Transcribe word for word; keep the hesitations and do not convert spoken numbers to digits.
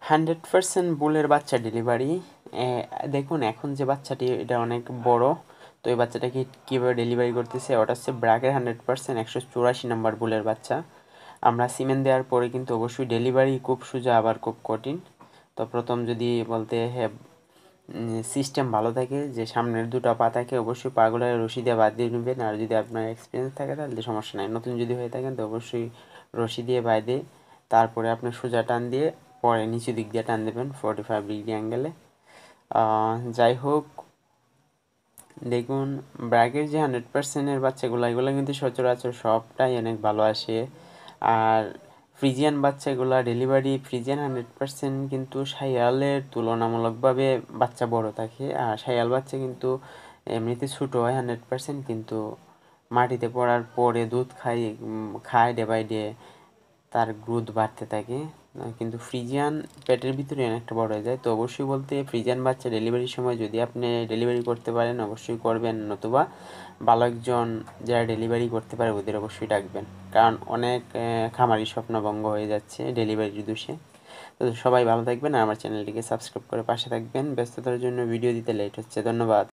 Hundred percent বুলের বাচ্চা delivery. দেখুন এখন যে বাচ্চাটি এটা অনেক বড়, তো এই বাচ্চাটাকে কীভাবে ডেলিভারি করতেছে, ওটা হচ্ছে ব্র্যাকের হান্ড্রেড পার্সেন্ট একশো চুরাশি নম্বর বুলের বাচ্চা। আমরা সিমেন্ট দেওয়ার পরে কিন্তু অবশ্যই ডেলিভারি খুব সোজা আবার খুব কঠিন। তো প্রথম যদি বলতে হ্যাঁ সিস্টেম ভালো থাকে, যে সামনের দুটো পা থাকে, অবশ্যই পাগুলো রশি দিয়ে বাদ দিয়ে নেবেন। আর যদি আপনার এক্সপিরিয়েন্স থাকে তাহলে সমস্যা নাই, নতুন যদি হয়ে থাকেন তো অবশ্যই রশি দিয়ে বাঁধে তারপরে আপনি সোজা টান দিয়ে পরে নিচু দিক দিয়ে টান দেবেন ফোর্টি ফাইভ ডিগ্রি অ্যাঙ্গেলে। যাই হোক, দেখুন ব্র্যাকের যে হান্ড্রেড পার্সেন্টের বাচ্চাগুলো এগুলো কিন্তু সচরাচর সবটাই অনেক ভালো আসে। আর ফ্রিজিয়ান বাচ্চাগুলো ডেলিভারি ফ্রিজিয়ান হান্ড্রেড পার্সেন্ট কিন্তু শাহিওয়ালের তুলনামূলকভাবে বাচ্চা বড় থাকে। আর শাহিওয়াল বাচ্চা কিন্তু এমনিতে ছোটো হয় হান্ড্রেড পার্সেন্ট, কিন্তু মাটিতে পড়ার পরে দুধ খাই খায় ডে বাই ডে তার গ্রোথ বাড়তে থাকে। কিন্তু ফ্রিজিয়ান পেটের ভিতরে অনেকটা বড় হয়ে যায়। তো অবশ্যই বলতে ফ্রিজিয়ান বাচ্চা ডেলিভারির সময় যদি আপনি ডেলিভারি করতে পারেন অবশ্যই করবেন, নতুবা ভালো একজন যারা ডেলিভারি করতে পারে ওদের অবশ্যই ডাকবেন, কারণ অনেক খামারি স্বপ্নভঙ্গ হয়ে যাচ্ছে ডেলিভারির দোষে। তো সবাই ভালো থাকবেন আর আমার চ্যানেলটিকে সাবস্ক্রাইব করে পাশে থাকবেন। ব্যস্ততার জন্য ভিডিও দিতে লেট হচ্ছে। ধন্যবাদ।